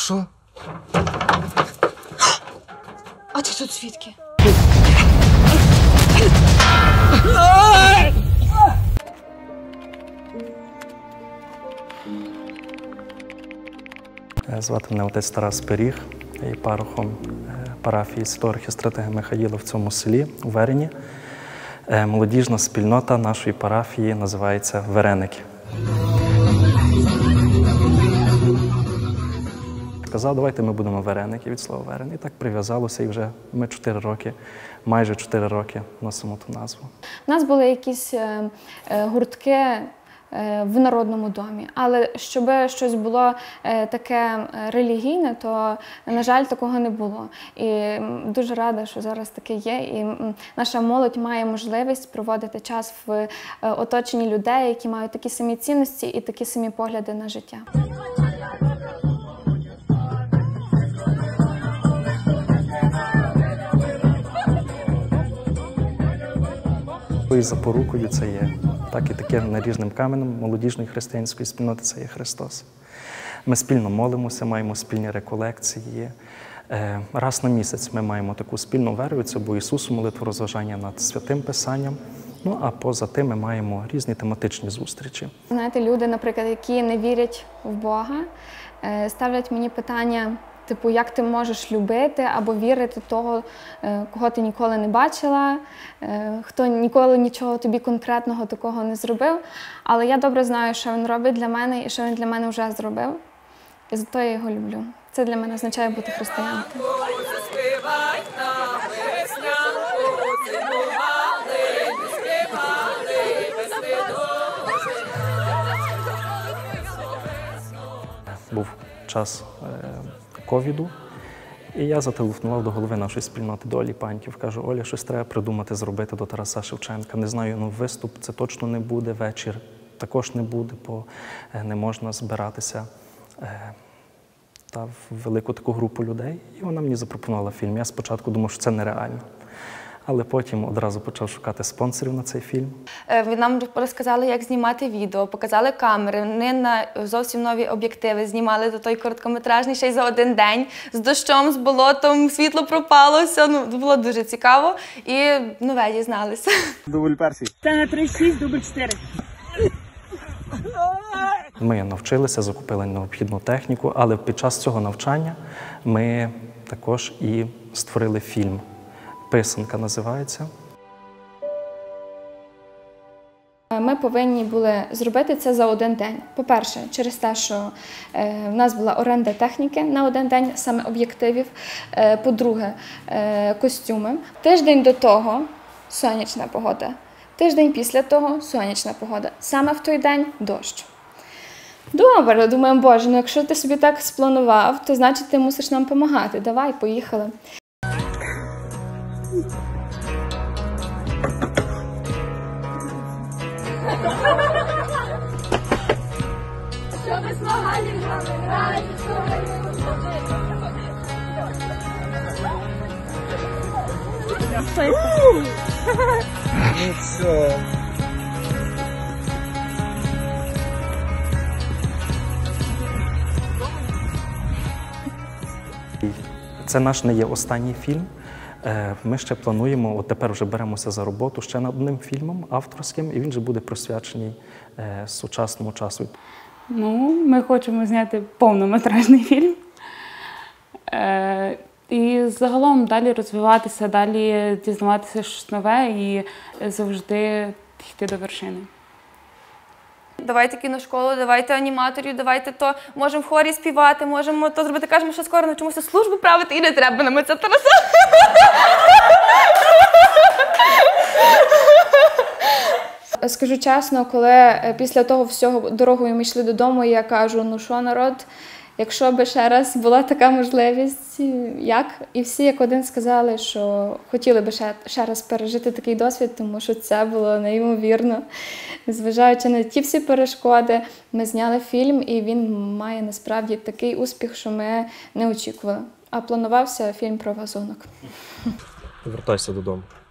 Що? А ти тут звідки? Звати мене отець Тарас Пиріг, я є парохом парафії Святого архістратига Михаїла в цьому селі, у Верені. Молодіжна спільнота нашої парафії називається «Вереники». Сказав, давайте ми будемо вареники від слова «варен». І так прив'язалося, і вже ми 4 роки, майже 4 роки носимо ту назву. У нас були якісь гуртки в народному домі, але щоб щось було таке релігійне, то, на жаль, такого не було. І дуже рада, що зараз таке є, і наша молодь має можливість проводити час в оточенні людей, які мають такі самі цінності і такі самі погляди на життя. І запорукою це є, так і таким наріжним каменем молодіжної християнської спільноти – це є Христос. Ми спільно молимося, маємо спільні реколекції. Раз на місяць ми маємо таку спільну вервицю, бо Ісусу молитву розважання над Святим Писанням. Ну, а поза тим ми маємо різні тематичні зустрічі. Знаєте, люди, наприклад, які не вірять в Бога, ставлять мені питання, типу, як ти можеш любити або вірити того, кого ти ніколи не бачила, хто ніколи нічого тобі конкретного такого не зробив. Але я добре знаю, що він робить для мене і що він для мене вже зробив. І зато я його люблю. Це для мене означає бути християнкою. Був час ковіду, і я зателефонував до голови нашої спільноти, до Олі Паньків. Кажу, Оля, щось треба придумати, зробити до Тараса Шевченка. Не знаю, ну виступ це точно не буде, вечір також не буде, бо не можна збиратися в велику таку групу людей. І вона мені запропонувала фільм. Я спочатку думав, що це нереально. Але потім одразу почав шукати спонсорів на цей фільм. Нам розказали, як знімати відео, показали камери, вони на зовсім нові об'єктиви знімали до той короткометражний ще й за один день. З дощом, з болотом, світло пропало, все, було дуже цікаво і нове дізналися. Дубль перший. Це на 3-6, дубль 4. Ми навчилися, закупили необхідну техніку, але під час цього навчання ми також і створили фільм. «Писанка» називається. Ми повинні були зробити це за один день. По-перше, через те, що в нас була оренда техніки на один день, саме об'єктивів. По-друге, костюми. Тиждень до того – сонячна погода. Тиждень після того – сонячна погода. Саме в той день – дощ. Добре, думаємо, Боже, ну якщо ти собі так спланував, то значить ти мусиш нам допомагати. Давай, поїхали. Щоб змагання грали, Ну все. Це наш не є останній фільм. Ми ще плануємо, от тепер вже беремося за роботу ще над одним фільмом авторським, і він же буде присвячений сучасному часу. Ну, ми хочемо зняти повнометражний фільм. І загалом далі розвиватися, далі дізнаватися щось нове і завжди йти до вершини. Давайте кіношколу, давайте аніматорів, давайте то, можемо в хорі співати, можемо то зробити. Кажемо, що скоро навчимося службу правити і не треба нам це Тараса. Скажу чесно, коли після того всього дорогою ми йшли додому, я кажу, ну що, народ, якщо б ще раз була така можливість, як? І всі як один сказали, що хотіли б ще раз пережити такий досвід, тому що це було неймовірно. Зважаючи на ті всі перешкоди, ми зняли фільм, і він має насправді такий успіх, що ми не очікували. А планувався фільм про вазонок. Вертайся додому.